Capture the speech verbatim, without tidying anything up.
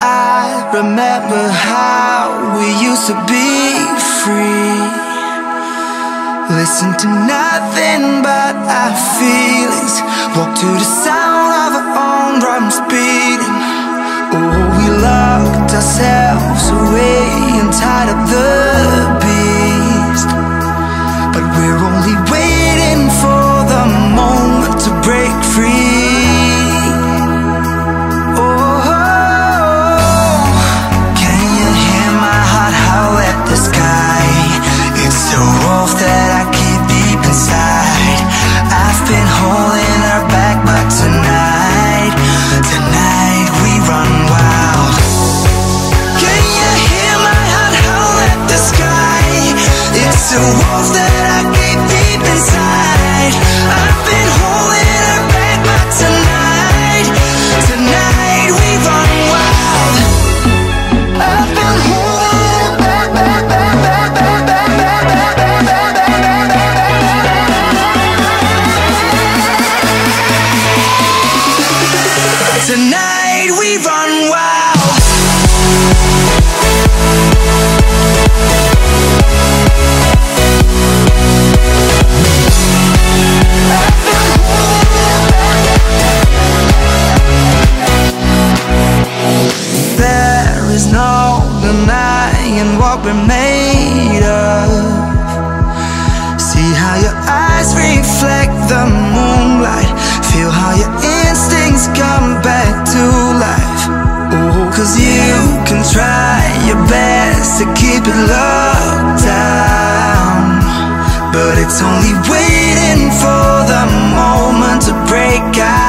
I remember how we used to be free. Listen to nothing but our feelings. Walk to the sound of our own drums beating. Oh, we locked ourselves away and tied up the beast. But we're only waiting for the moment to break free. The wolf that I keep deep inside, I've been holding her back, but tonight, tonight we run wild. I've been holding her back, back, back, back, back, back, back, back, back, back, back. Tonight we run wild. What we're made of. See how your eyes reflect the moonlight. Feel how your instincts come back to life. Oh, cause you can try your best to keep it locked down, but it's only waiting for the moment to break out.